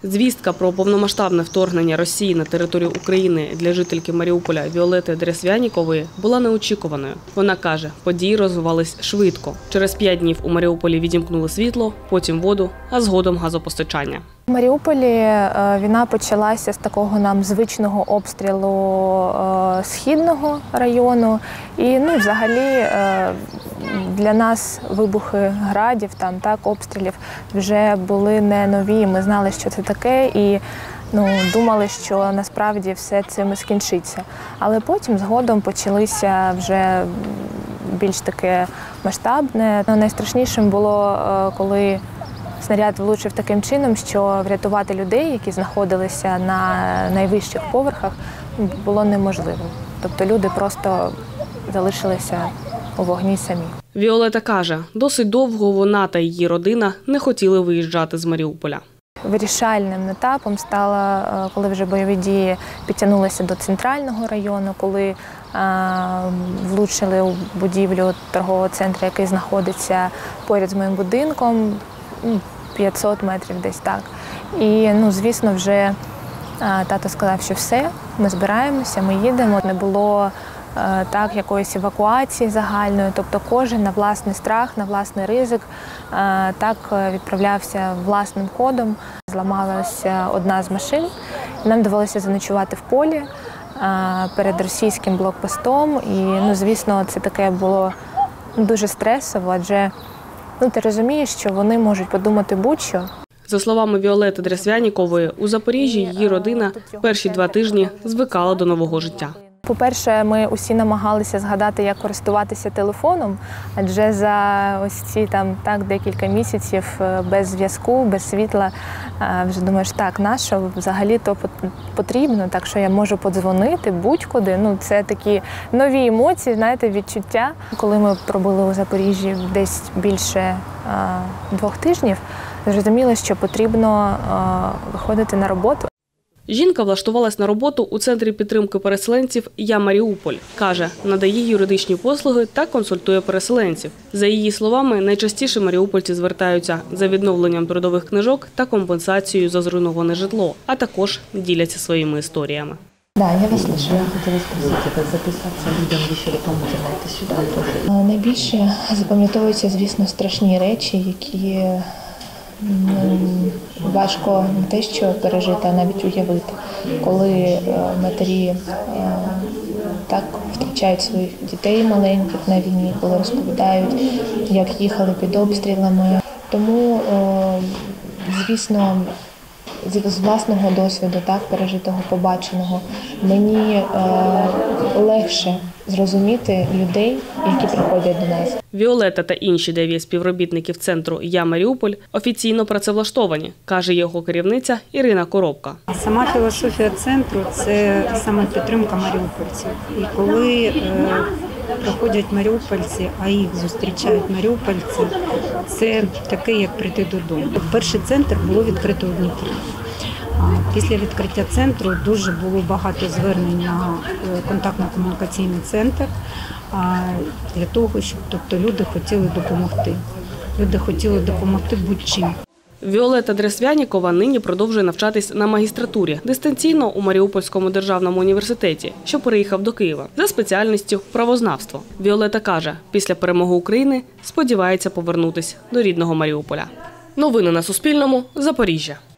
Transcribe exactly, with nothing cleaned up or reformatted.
Звістка про повномасштабне вторгнення Росії на територію України для жительки Маріуполя Віолети Дресвянікової була неочікуваною. Вона каже, події розвивались швидко. Через п'ять днів у Маріуполі відімкнули світло, потім воду, а згодом газопостачання. У Маріуполі війна почалася з такого нам звичного обстрілу східного району. І ну, взагалі для нас вибухи градів, там, так, обстрілів вже були не нові. Ми знали, що це таке, і ну, думали, що насправді все цим скінчиться. Але потім згодом почалися вже більш таке масштабне. Найстрашнішим було, коли снаряд влучив таким чином, що врятувати людей, які знаходилися на найвищих поверхах, було неможливо. Тобто люди просто залишилися у вогні самі. Віолета каже, досить довго вона та її родина не хотіли виїжджати з Маріуполя. Вирішальним етапом стало, коли вже бойові дії підтягнулися до центрального району, коли влучили у будівлю торгового центру, який знаходиться поряд з моїм будинком, п'ятсот метрів десь так. І, ну, звісно, вже тато сказав, що все, ми збираємося, ми їдемо. Не було так якоїсь евакуації загальної, тобто кожен на власний страх, на власний ризик так відправлявся власним ходом. Зламалася одна з машин, нам довелося заночувати в полі перед російським блокпостом. І, ну, звісно, це таке було дуже стресово, адже ну, ти розумієш, що вони можуть подумати будь-що. За словами Віолети Дресвянікової, у Запоріжжі її родина перші два тижні звикала до нового життя. По-перше, ми усі намагалися згадати, як користуватися телефоном, адже за ось ці там так декілька місяців без зв'язку, без світла вже думаєш, так, на що взагалі то потрібно, так що я можу подзвонити будь-куди. Ну, це такі нові емоції, знаєте, відчуття. Коли ми пробули у Запоріжжі десь більше а, двох тижнів, зрозуміло, що потрібно а, виходити на роботу. Жінка влаштувалась на роботу у Центрі підтримки переселенців «Я Маріуполь». Каже, надає юридичні послуги та консультує переселенців. За її словами, найчастіше маріупольці звертаються за відновленням трудових книжок та компенсацією за зруйноване житло, а також діляться своїми історіями. Да, я вас слышу. Я хотіла спросити, як записатися людям, ви допомогти сюди. Найбільше запам'ятовуються, звісно, страшні речі, які важко не те, що пережити, а навіть уявити, коли матері так втрачають своїх дітей маленьких на війні, коли розповідають, як їхали під обстрілами. Тому, звісно, з власного досвіду, так, пережитого, побаченого, мені легше зрозуміти людей, які приходять до нас. Віолета та інші дев'ять співробітників центру «Я Маріуполь» офіційно працевлаштовані, каже його керівниця Ірина Коробка. Сама філософія центру – це саме підтримка маріупольців. І коли е, приходять маріупольці, а їх зустрічають маріупольці, це таке, як прийти додому. Перший центр було відкрито у Дніпрі. Після відкриття центру дуже було багато звернень на контактно-комунікаційний центр для того, щоб тобто, люди хотіли допомогти. Люди хотіли допомогти будь-чим. Віолета Дресвянікова нині продовжує навчатись на магістратурі дистанційно у Маріупольському державному університеті, що переїхав до Києва, за спеціальністю правознавство. Віолета каже, після перемоги України сподівається повернутись до рідного Маріуполя. Новини на Суспільному. Запоріжжя.